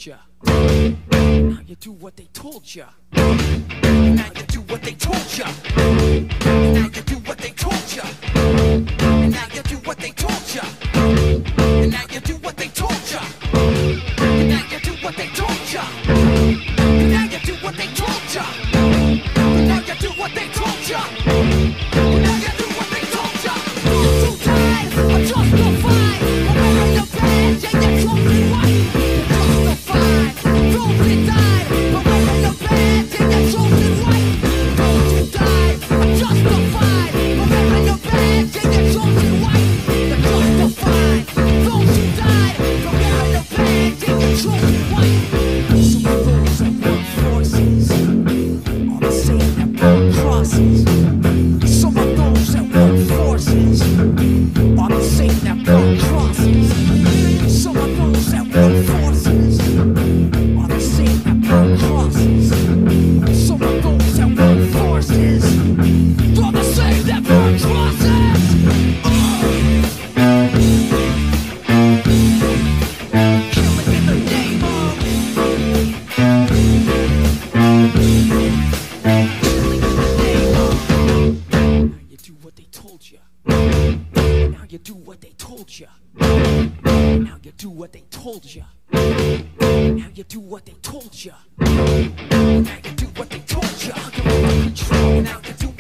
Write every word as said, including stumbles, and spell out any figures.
ya. Now you do what they told ya. Now you do what they told ya. Now you do what they told ya. And now you do what they told ya. And now you do what they told ya. And now you do what they told ya. And now you do what they told ya. And now you do what they told ya. And now you do what they told ya. Too tired or justified. Remember your past and your trophy wife. Justified, trophy died. Remember your past and your trophy wife. Don't you die or justified. Remember your past and your trophy wife. You're justified. Don't you die. Remember your past and your trophy wife. Some of those that work forces are the same that burn crosses. Some of those that work forces are the same that burn crosses. Some of those that work forces are the same that burn crosses. Some of those that work forces are the same that burn crosses. Killing in the name of. Killing in the name of. Now you do what they told you. Now you do what they told you. Now you do what they told you. Now you do what they told you. Now you do what they told you. You're under control. Now you do